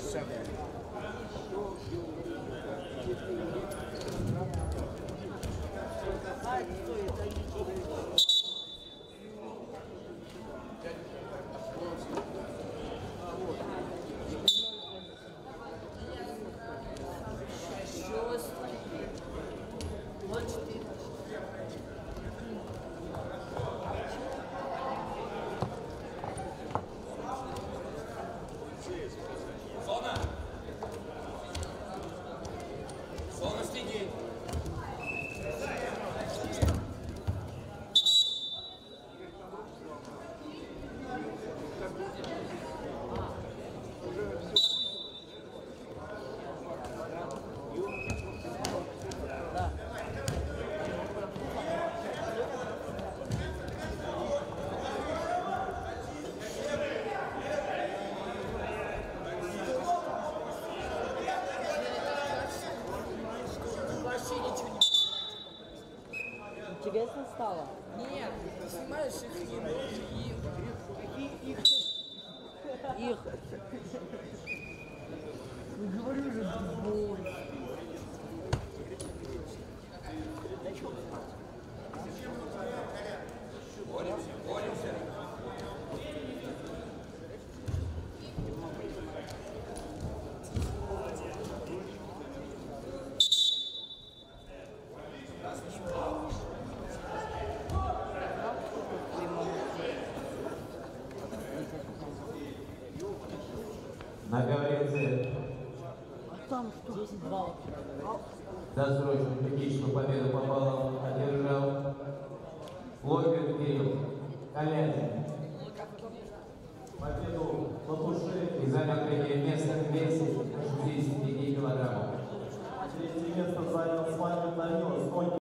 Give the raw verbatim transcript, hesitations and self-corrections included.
Интересно стало? Нет, снимаешь их и... Какие их? Их. Говорю же, боль. Боремся, боремся. На говорится, Там что? десять баллов. досрочную критическую победу по баллам одержал Логвин Кирилл Калязин.